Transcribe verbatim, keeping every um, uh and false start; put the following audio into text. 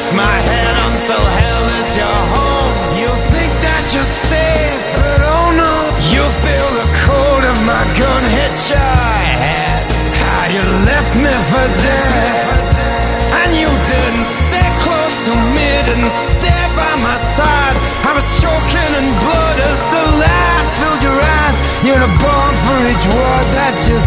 my head until hell is your home. You think that you're safe, but oh no, you feel the cold of my gun hit your head. How you left me for dead, and you didn't stay close to me, didn't stay by my side. I was choking in blood as the light filled your eyes. You're born for each word that you